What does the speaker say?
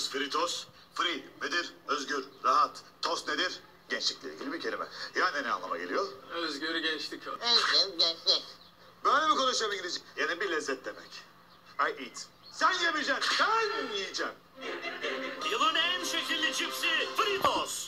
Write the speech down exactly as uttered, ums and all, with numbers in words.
Fritos, fritos. Free nedir? Özgür, rahat. Tost nedir? Gençlikle ilgili bir kelime. Yani ne anlama geliyor? Özgür gençlik o. Özgür gençlik. Böyle mi konuşuyorum İngilizce? Yani bir lezzet demek. I eat. Sen yemeyeceksin, ben yiyeceğim. Yılın en şekilli cipsi Fritos.